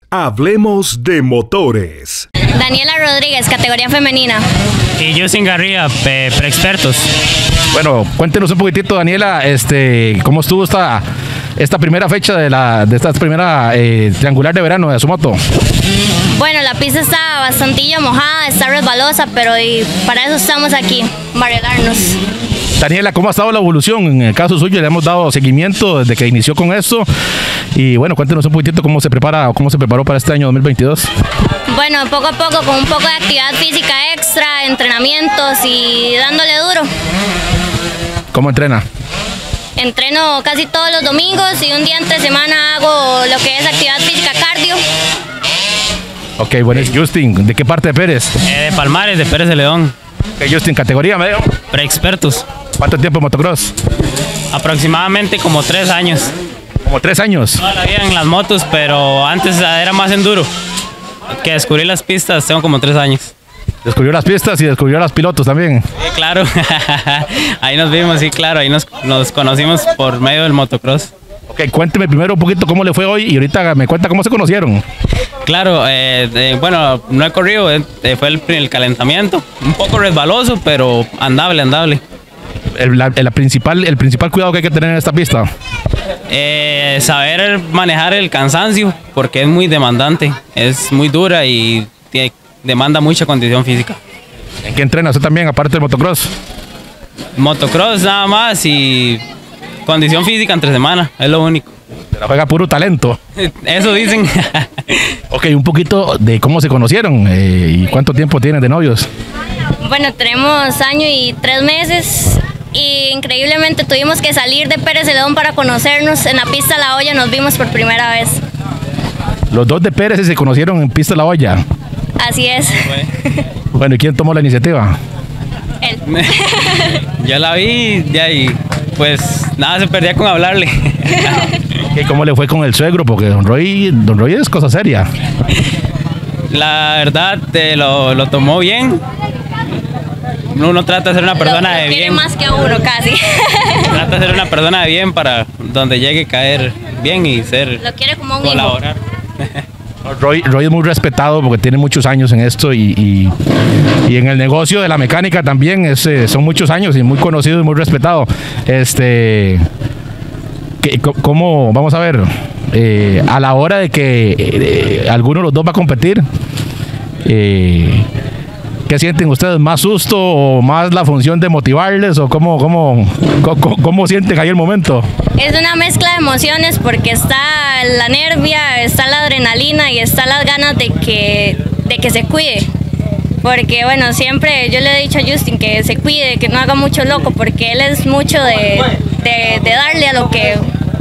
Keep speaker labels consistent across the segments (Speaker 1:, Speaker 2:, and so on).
Speaker 1: Hablemos de motores.
Speaker 2: Daniela Rodríguez, categoría femenina.
Speaker 3: Y Justin Garría, preexpertos.
Speaker 4: Bueno, cuéntenos un poquitito, Daniela, ¿cómo estuvo esta primera fecha de esta primera triangular de verano de su moto?
Speaker 2: Bueno, la pista está bastantillo mojada, está resbalosa, pero para eso estamos aquí, para arreglarnos.
Speaker 4: Daniela, ¿cómo ha estado la evolución? En el caso suyo le hemos dado seguimiento desde que inició con esto. Y bueno, cuéntenos un poquitito cómo se preparó para este año 2022.
Speaker 2: Bueno, poco a poco, con un poco de actividad física extra, entrenamientos y dándole duro.
Speaker 4: ¿Cómo entrena?
Speaker 2: Entreno casi todos los domingos y un día entre semana hago lo que es actividad física cardio.
Speaker 4: Ok, bueno, Justin, ¿de qué parte de Pérez?
Speaker 3: De Palmares, de Pérez de León.
Speaker 4: Ok, Justin, categoría medio.
Speaker 3: Preexpertos.
Speaker 4: ¿Cuánto tiempo en motocross?
Speaker 3: Aproximadamente como 3 años.
Speaker 4: Como 3 años.
Speaker 3: Toda la vida en las motos, pero antes era más enduro. Que descubrí las pistas, tengo como 3 años.
Speaker 4: Descubrió las pistas y descubrió a los pilotos también.
Speaker 3: Sí, claro. Ahí nos vimos, sí, claro. Ahí nos conocimos por medio del motocross.
Speaker 4: Ok, cuénteme primero un poquito cómo le fue hoy y ahorita me cuenta cómo se conocieron.
Speaker 3: Claro, bueno, no he corrido, fue el calentamiento. Un poco resbaloso, pero andable.
Speaker 4: El principal cuidado que hay que tener en esta pista.
Speaker 3: Saber manejar el cansancio, porque es muy demandante, es muy dura y demanda mucha condición física.
Speaker 4: ¿En qué entrena usted también, aparte del motocross?
Speaker 3: Motocross nada más y condición física entre semana, es lo único.
Speaker 4: La juega puro talento.
Speaker 3: Eso dicen.
Speaker 4: Ok, un poquito de cómo se conocieron y cuánto tiempo tienen de novios.
Speaker 2: Bueno, tenemos año y 3 meses y increíblemente tuvimos que salir de Pérez de León para conocernos. En la pista La Hoya nos vimos por primera vez.
Speaker 4: Los dos de Pérez se conocieron en pista La Hoya.
Speaker 2: Así es.
Speaker 4: Bueno, ¿y quién tomó la iniciativa?
Speaker 2: Él.
Speaker 3: Ya la vi y pues nada se perdía con hablarle.
Speaker 4: ¿Y cómo le fue con el suegro? Porque don Roy es cosa seria.
Speaker 3: La verdad lo tomó bien. Uno trata de ser una persona de bien.
Speaker 2: Tiene más que a uno casi.
Speaker 3: Trata de ser una persona de bien para donde llegue a caer bien y ser.
Speaker 2: Lo quiere como un
Speaker 3: colaborar.
Speaker 4: Roy es muy respetado porque tiene muchos años en esto y en el negocio de la mecánica también son muchos años y muy conocido y muy respetado. ¿Cómo, vamos a ver, a la hora de que alguno de los dos va a competir, qué sienten ustedes? ¿Más susto o más la función de motivarles o cómo sienten ahí el momento?
Speaker 2: Es una mezcla de emociones porque está la nervia, está la adrenalina y está las ganas de que se cuide. Porque bueno, siempre yo le he dicho a Justin que se cuide, que no haga mucho loco, porque él es mucho de darle a lo que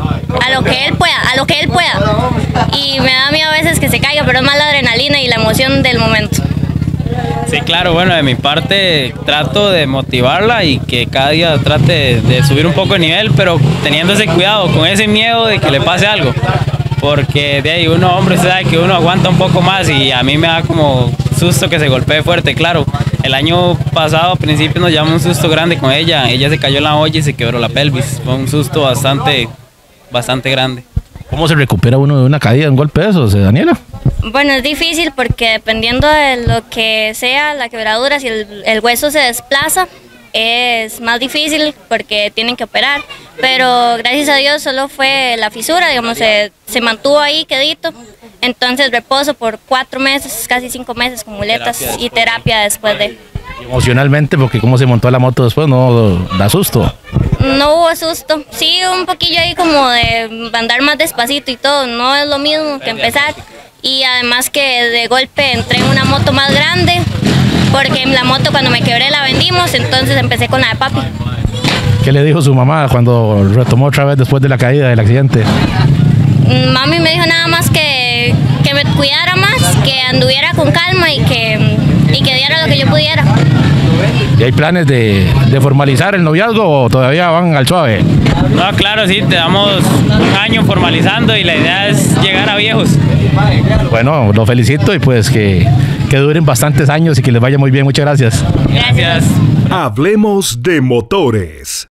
Speaker 2: él pueda. Y me da miedo a veces que se caiga, pero es más la adrenalina y la emoción del momento.
Speaker 3: Sí, claro, bueno, de mi parte trato de motivarla y que cada día trate de subir un poco de nivel, pero teniendo ese cuidado, con ese miedo de que le pase algo. Porque de ahí uno, hombre, sabe que uno aguanta un poco más y a mí me da como susto que se golpee fuerte, claro. El año pasado, a principio, nos llevamos un susto grande con ella se cayó en la olla y se quebró la pelvis. Fue un susto bastante grande.
Speaker 4: ¿Cómo se recupera uno de una caída, de un golpe de esos, Daniela?
Speaker 2: Bueno, es difícil porque dependiendo de lo que sea la quebradura, si el hueso se desplaza, es más difícil porque tienen que operar. Pero gracias a Dios solo fue la fisura, digamos, se mantuvo ahí quedito. Entonces reposo por 4 meses, casi 5 meses con muletas y terapia después de.
Speaker 4: Emocionalmente, porque cómo se montó la moto después, ¿no da susto?
Speaker 2: No hubo susto, sí, un poquillo ahí como de andar más despacito y todo, no es lo mismo que empezar. Y además que de golpe entré en una moto más grande, porque la moto cuando me quebré la vendimos, entonces empecé con la de papi.
Speaker 4: ¿Qué le dijo su mamá cuando retomó otra vez después de la caída, del accidente?
Speaker 2: Mami me dijo nada más que me cuidara más, que anduviera con calma y que diera lo que yo pudiera.
Speaker 4: ¿Y hay planes de formalizar el noviazgo o todavía van al suave?
Speaker 3: No, claro, sí, te damos un año formalizando y la idea es llegar a viejos.
Speaker 4: Bueno, lo felicito y pues que duren bastantes años y que les vaya muy bien. Muchas gracias.
Speaker 3: Gracias.
Speaker 1: Hablemos de motores.